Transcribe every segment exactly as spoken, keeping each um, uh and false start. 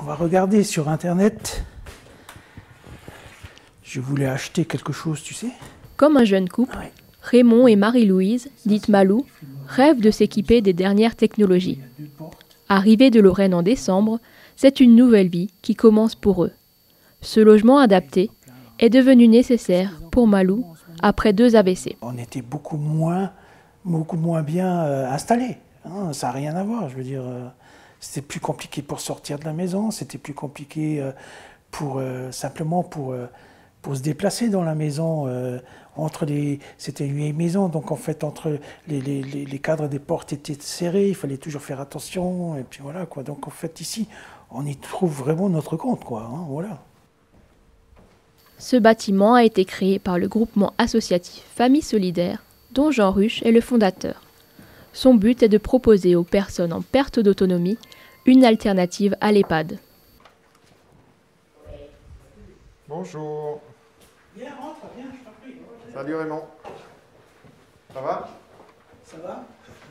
on va regarder sur Internet. Je voulais acheter quelque chose, tu sais. Comme un jeune couple, Ouais. Raymond et Marie-Louise, dite Malou, rêvent de s'équiper des dernières technologies. Arrivés de Lorraine en décembre, c'est une nouvelle vie qui commence pour eux. Ce logement adapté est devenu nécessaire pour Malou après deux A V C. On était beaucoup moins, beaucoup moins bien euh, installés. Hein, ça n'a rien à voir, je veux dire. Euh, c'était plus compliqué pour sortir de la maison, c'était plus compliqué euh, pour, euh, simplement pour, euh, pour se déplacer dans la maison. Euh, entre les, c'était une vieille maison, donc en fait, entre les, les, les, les cadres des portes étaient serrés, il fallait toujours faire attention, et puis voilà, quoi. Donc en fait, ici, on y trouve vraiment notre compte, quoi. Hein, voilà. Ce bâtiment a été créé par le groupement associatif Famille Solidaire, dont Jean Ruche est le fondateur. Son but est de proposer aux personnes en perte d'autonomie une alternative à l'EHPAD. Bonjour. Viens, rentre, viens, je t'en prie. Salut Raymond. Ça va? Ça va?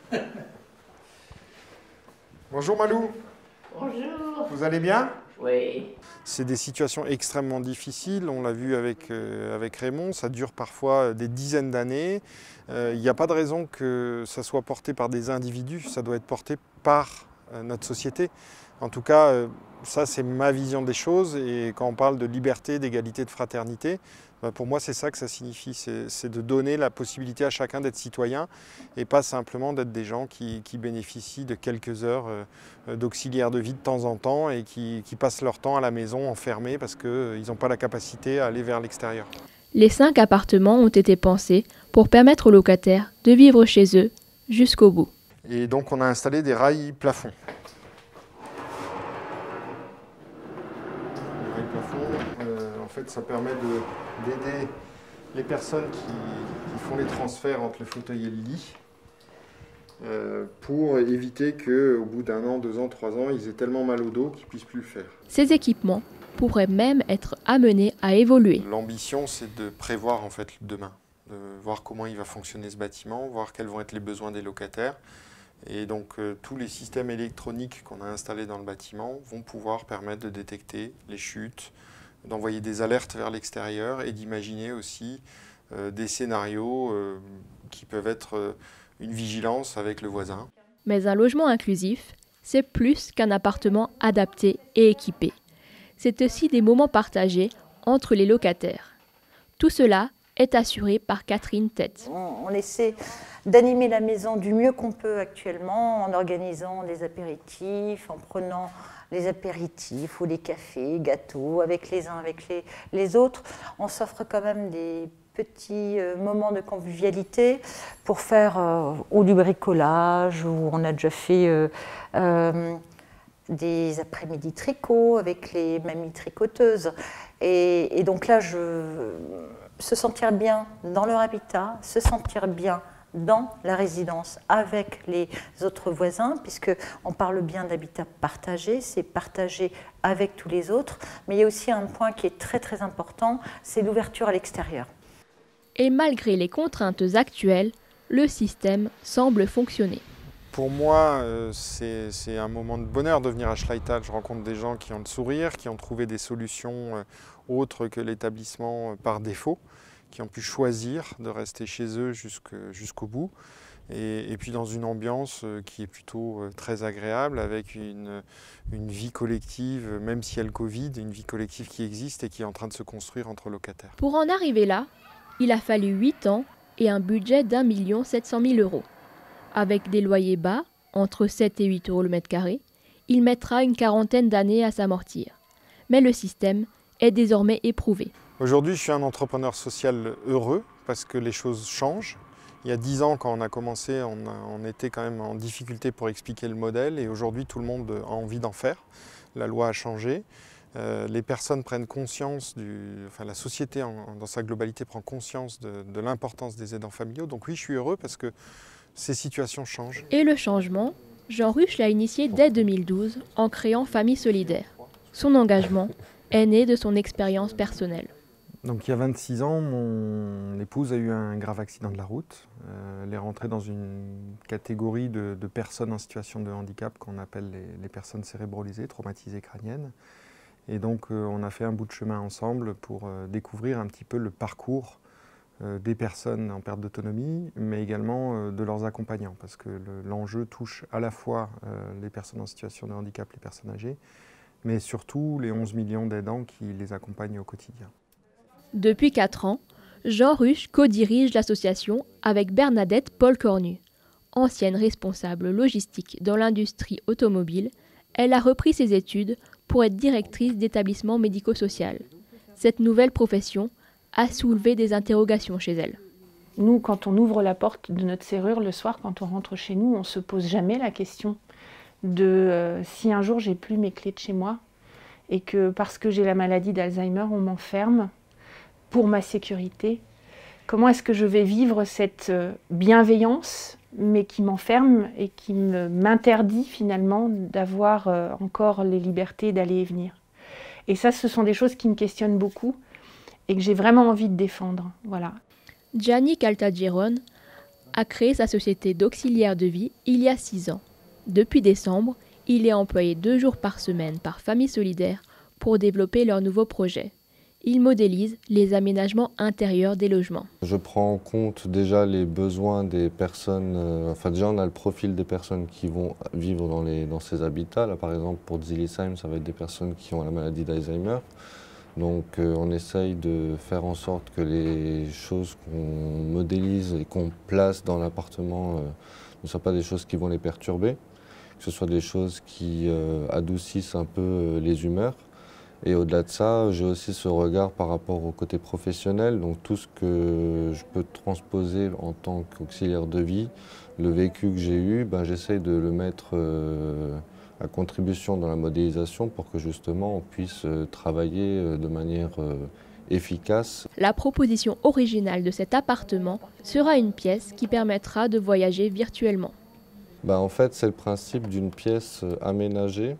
Bonjour Malou. Bonjour. Vous allez bien? Oui. C'est des situations extrêmement difficiles, on l'a vu avec, euh, avec Raymond, ça dure parfois des dizaines d'années. Euh, Il n'y a pas de raison que ça soit porté par des individus, ça doit être porté par euh, notre société. En tout cas, euh, ça c'est ma vision des choses, et quand on parle de liberté, d'égalité, de fraternité, ben pour moi c'est ça que ça signifie, c'est de donner la possibilité à chacun d'être citoyen et pas simplement d'être des gens qui, qui bénéficient de quelques heures euh, d'auxiliaire de vie de temps en temps et qui, qui passent leur temps à la maison enfermés parce qu'ils euh, n'ont pas la capacité à aller vers l'extérieur. Les cinq appartements ont été pensés pour permettre aux locataires de vivre chez eux jusqu'au bout. Et donc on a installé des rails plafonds. Les rails plafonds, euh, en fait ça permet d'aider les personnes qui, qui font les transferts entre le fauteuil et le lit euh, pour éviter qu'au bout d'un an, deux ans, trois ans, ils aient tellement mal au dos qu'ils ne puissent plus le faire. Ces équipements pourraient même être amenés à évoluer. L'ambition, c'est de prévoir en fait demain, de voir comment il va fonctionner ce bâtiment, voir quels vont être les besoins des locataires. Et donc euh, tous les systèmes électroniques qu'on a installés dans le bâtiment vont pouvoir permettre de détecter les chutes, d'envoyer des alertes vers l'extérieur et d'imaginer aussi euh, des scénarios euh, qui peuvent être euh, une vigilance avec le voisin. Mais un logement inclusif, c'est plus qu'un appartement adapté et équipé. C'est aussi des moments partagés entre les locataires. Tout cela est assuré par Catherine Tête. On, on essaie d'animer la maison du mieux qu'on peut actuellement en organisant des apéritifs, en prenant les apéritifs ou les cafés, gâteaux avec les uns, avec les, les autres. On s'offre quand même des petits euh, moments de convivialité pour faire euh, ou du bricolage, ou on a déjà fait euh, euh, des après-midi tricot avec les mamies tricoteuses. Et, et donc là, je, se sentir bien dans leur habitat, se sentir bien dans la résidence avec les autres voisins, puisqu'on parle bien d'habitat partagé, c'est partagé avec tous les autres, mais il y a aussi un point qui est très très important, c'est l'ouverture à l'extérieur. Et malgré les contraintes actuelles, le système semble fonctionner. Pour moi, euh, c'est un moment de bonheur de venir à Schleital. Je rencontre des gens qui ont le sourire, qui ont trouvé des solutions euh, autres que l'établissement euh, par défaut, qui ont pu choisir de rester chez eux jusqu'au bout. Et, et puis dans une ambiance euh, qui est plutôt euh, très agréable, avec une, une vie collective, même s'il y a le Covid, une vie collective qui existe et qui est en train de se construire entre locataires. Pour en arriver là, il a fallu huit ans et un budget d'un million sept cent mille euros. Avec des loyers bas, entre sept et huit euros le mètre carré, il mettra une quarantaine d'années à s'amortir. Mais le système est désormais éprouvé. Aujourd'hui, je suis un entrepreneur social heureux parce que les choses changent. Il y a dix ans, quand on a commencé, on, a, on était quand même en difficulté pour expliquer le modèle, et aujourd'hui, tout le monde a envie d'en faire. La loi a changé. Euh, les personnes prennent conscience, du, enfin la société en, dans sa globalité prend conscience de, de l'importance des aidants familiaux. Donc oui, je suis heureux parce que ces situations changent. Et le changement, Jean Ruche l'a initié dès deux mille douze en créant Famille Solidaire. Son engagement est né de son expérience personnelle. Donc il y a vingt-six ans, mon épouse a eu un grave accident de la route. Euh, elle est rentrée dans une catégorie de, de personnes en situation de handicap qu'on appelle les, les personnes cérébrolisées, traumatisées crâniennes. Et donc euh, on a fait un bout de chemin ensemble pour euh, découvrir un petit peu le parcours euh, des personnes en perte d'autonomie, mais également euh, de leurs accompagnants, parce que l'enjeu touche à la fois euh, les personnes en situation de handicap, les personnes âgées, mais surtout les onze millions d'aidants qui les accompagnent au quotidien. Depuis quatre ans, Jean Ruche co-dirige l'association avec Bernadette Paul-Cornu. Ancienne responsable logistique dans l'industrie automobile, elle a repris ses études pour être directrice d'établissement médico-social. Cette nouvelle profession a soulevé des interrogations chez elle. Nous, quand on ouvre la porte de notre serrure le soir, quand on rentre chez nous, on ne se pose jamais la question de euh, si un jour j'ai plus mes clés de chez moi et que parce que j'ai la maladie d'Alzheimer, on m'enferme pour ma sécurité. Comment est-ce que je vais vivre cette bienveillance, mais qui m'enferme et qui m'interdit finalement d'avoir encore les libertés d'aller et venir. Et ça, ce sont des choses qui me questionnent beaucoup et que j'ai vraiment envie de défendre. Voilà. Gianni Caltagirone a créé sa société d'auxiliaires de vie il y a six ans. Depuis décembre, il est employé deux jours par semaine par Famille Solidaire pour développer leur nouveau projet. Il modélise les aménagements intérieurs des logements. Je prends en compte déjà les besoins des personnes, euh, enfin déjà on a le profil des personnes qui vont vivre dans, les, dans ces habitats. Là par exemple pour Zillisheim, ça va être des personnes qui ont la maladie d'Alzheimer. Donc euh, on essaye de faire en sorte que les choses qu'on modélise et qu'on place dans l'appartement euh, ne soient pas des choses qui vont les perturber, que ce soit des choses qui euh, adoucissent un peu euh, les humeurs. Et au-delà de ça, j'ai aussi ce regard par rapport au côté professionnel, donc tout ce que je peux transposer en tant qu'auxiliaire de vie, le vécu que j'ai eu, ben, j'essaye de le mettre euh, à contribution dans la modélisation pour que justement on puisse euh, travailler euh, de manière euh, efficace. La proposition originale de cet appartement sera une pièce qui permettra de voyager virtuellement. Ben, en fait, c'est le principe d'une pièce aménagée.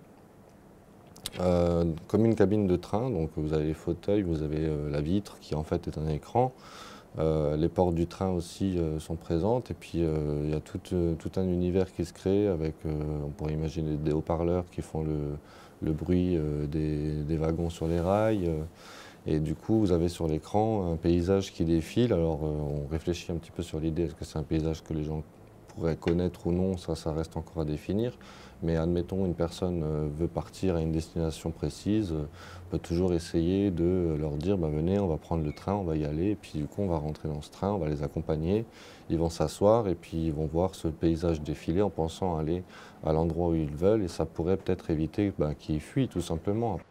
Euh, comme une cabine de train, donc vous avez les fauteuils, vous avez euh, la vitre qui en fait est un écran. Euh, les portes du train aussi euh, sont présentes et puis euh, il y a tout, euh, tout un univers qui se crée avec, euh, on pourrait imaginer des haut-parleurs qui font le, le bruit euh, des, des wagons sur les rails. Euh, et du coup, vous avez sur l'écran un paysage qui défile. Alors euh, on réfléchit un petit peu sur l'idée, est-ce que c'est un paysage que les gens pourraient connaître ou non, ça, ça reste encore à définir. Mais admettons, une personne veut partir à une destination précise, on peut toujours essayer de leur dire bah, venez, on va prendre le train, on va y aller, et puis du coup on va rentrer dans ce train, on va les accompagner, ils vont s'asseoir et puis ils vont voir ce paysage défiler en pensant aller à l'endroit où ils veulent, et ça pourrait peut-être éviter bah, qu'ils fuient tout simplement.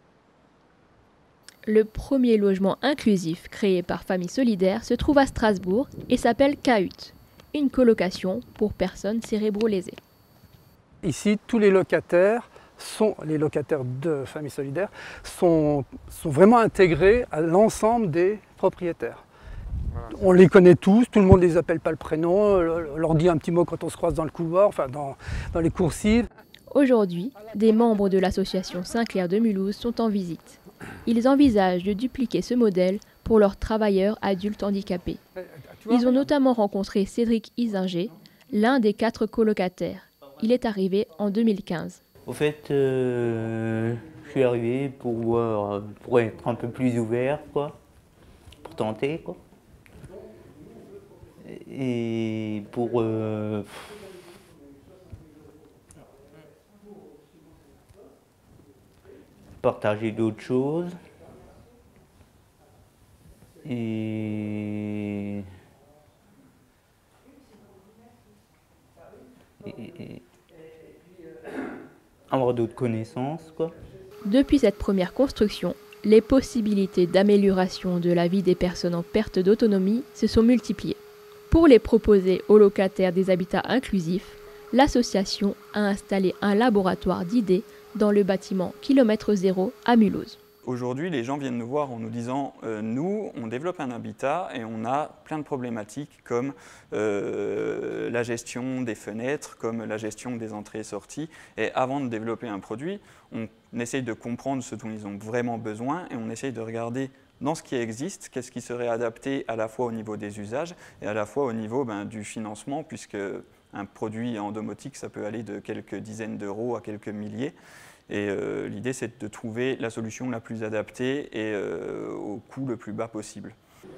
Le premier logement inclusif créé par Famille Solidaire se trouve à Strasbourg et s'appelle Cahute, une colocation pour personnes cérébro-lésées. Ici, tous les locataires, sont, les locataires de Famille Solidaire, sont, sont vraiment intégrés à l'ensemble des propriétaires. Voilà. On les connaît tous, tout le monde ne les appelle pas le prénom, on leur dit un petit mot quand on se croise dans le couloir, enfin dans, dans les coursives. Aujourd'hui, des membres de l'association Saint-Clair de Mulhouse sont en visite. Ils envisagent de dupliquer ce modèle pour leurs travailleurs adultes handicapés. Ils ont notamment rencontré Cédric Isinger, l'un des quatre colocataires. Il est arrivé en deux mille quinze. Au fait, euh, je suis arrivé pour, voir, pour être un peu plus ouvert, quoi, pour tenter, quoi. Et pour euh, partager d'autres choses. Et, et, et avoir d'autres connaissances, quoi. Depuis cette première construction, les possibilités d'amélioration de la vie des personnes en perte d'autonomie se sont multipliées. Pour les proposer aux locataires des habitats inclusifs, l'association a installé un laboratoire d'idées dans le bâtiment Kilomètre Zéro à Mulhouse. Aujourd'hui, les gens viennent nous voir en nous disant euh, « nous, on développe un habitat et on a plein de problématiques comme euh, la gestion des fenêtres, comme la gestion des entrées et sorties. Et avant de développer un produit, on essaye de comprendre ce dont ils ont vraiment besoin et on essaye de regarder dans ce qui existe, qu'est-ce qui serait adapté à la fois au niveau des usages et à la fois au niveau ben, du financement, puisque un produit en domotique, ça peut aller de quelques dizaines d'euros à quelques milliers. Et euh, l'idée, c'est de trouver la solution la plus adaptée et euh, au coût le plus bas possible.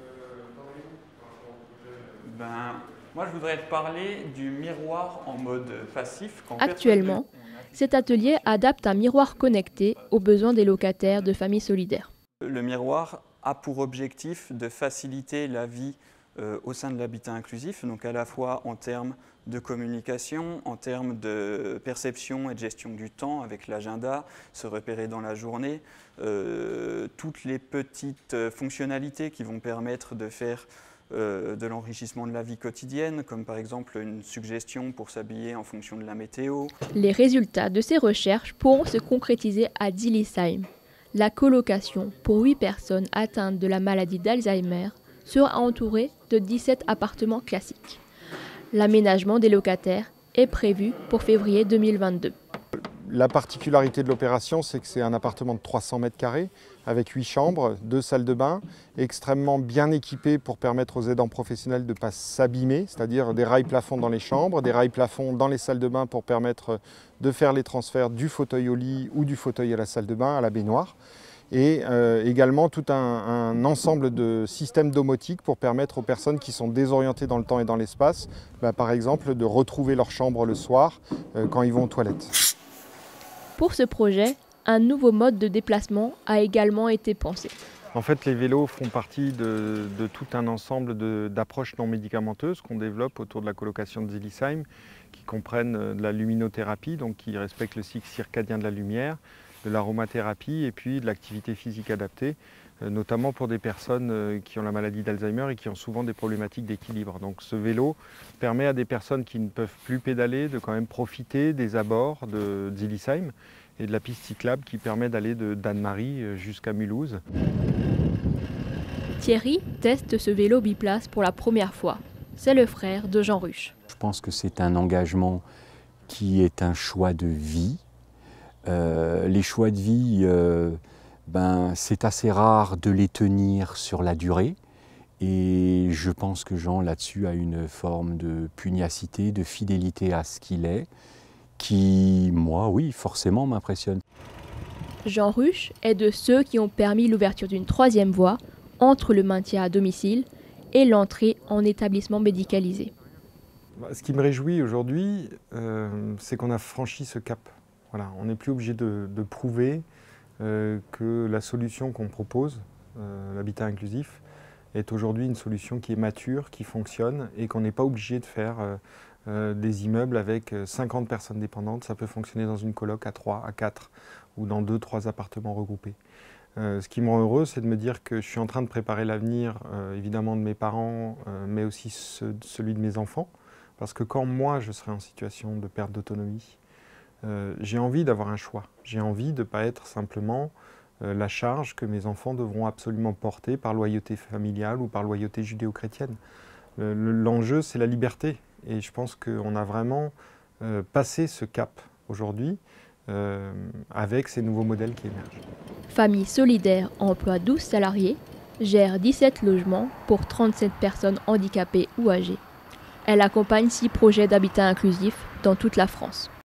Ben, moi, je voudrais te parler du miroir en mode passif. Actuellement, cet atelier adapte un miroir connecté aux besoins des locataires de familles solidaires. Le miroir a pour objectif de faciliter la vie euh, au sein de l'habitat inclusif, donc à la fois en termes de communication, en termes de perception et de gestion du temps avec l'agenda, se repérer dans la journée, euh, toutes les petites fonctionnalités qui vont permettre de faire euh, de l'enrichissement de la vie quotidienne, comme par exemple une suggestion pour s'habiller en fonction de la météo. Les résultats de ces recherches pourront se concrétiser à Dillisheim. La colocation pour huit personnes atteintes de la maladie d'Alzheimer sera entourée de dix-sept appartements classiques. L'aménagement des locataires est prévu pour février deux mille vingt-deux. La particularité de l'opération, c'est que c'est un appartement de trois cents mètres carrés avec huit chambres, deux salles de bain, extrêmement bien équipé pour permettre aux aidants professionnels de ne pas s'abîmer, c'est-à-dire des rails plafonds dans les chambres, des rails plafonds dans les salles de bain pour permettre de faire les transferts du fauteuil au lit ou du fauteuil à la salle de bain, à la baignoire. Et euh, également tout un, un ensemble de systèmes domotiques pour permettre aux personnes qui sont désorientées dans le temps et dans l'espace, bah, par exemple, de retrouver leur chambre le soir euh, quand ils vont aux toilettes. Pour ce projet, un nouveau mode de déplacement a également été pensé. En fait, les vélos font partie de, de tout un ensemble d'approches non médicamenteuses qu'on développe autour de la colocation de Dillisheim, qui comprennent de la luminothérapie, donc qui respecte le cycle circadien de la lumière, de l'aromathérapie et puis de l'activité physique adaptée, notamment pour des personnes qui ont la maladie d'Alzheimer et qui ont souvent des problématiques d'équilibre. Donc ce vélo permet à des personnes qui ne peuvent plus pédaler de quand même profiter des abords de Dillisheim et de la piste cyclable qui permet d'aller de d'Anne-Marie jusqu'à Mulhouse. Thierry teste ce vélo biplace pour la première fois. C'est le frère de Jean Ruche. Je pense que c'est un engagement qui est un choix de vie. Euh, les choix de vie, euh, ben, c'est assez rare de les tenir sur la durée. Et je pense que Jean, là-dessus, a une forme de pugnacité, de fidélité à ce qu'il est, qui, moi, oui, forcément m'impressionne. Jean Ruche est de ceux qui ont permis l'ouverture d'une troisième voie entre le maintien à domicile et l'entrée en établissement médicalisé. Ce qui me réjouit aujourd'hui, euh, c'est qu'on a franchi ce cap. Voilà, on n'est plus obligé de, de prouver euh, que la solution qu'on propose, euh, l'habitat inclusif, est aujourd'hui une solution qui est mature, qui fonctionne et qu'on n'est pas obligé de faire euh, euh, des immeubles avec cinquante personnes dépendantes. Ça peut fonctionner dans une coloc à trois, à quatre ou dans deux, trois appartements regroupés. Euh, ce qui me rend heureux, c'est de me dire que je suis en train de préparer l'avenir, euh, évidemment, de mes parents, euh, mais aussi ce, celui de mes enfants. Parce que quand moi, je serai en situation de perte d'autonomie, Euh, j'ai envie d'avoir un choix. J'ai envie de ne pas être simplement euh, la charge que mes enfants devront absolument porter par loyauté familiale ou par loyauté judéo-chrétienne. Euh, L'enjeu, c'est la liberté. Et je pense qu'on a vraiment euh, passé ce cap aujourd'hui euh, avec ces nouveaux modèles qui émergent. Famille solidaire emploie douze salariés, gère dix-sept logements pour trente-sept personnes handicapées ou âgées. Elle accompagne six projets d'habitat inclusif dans toute la France.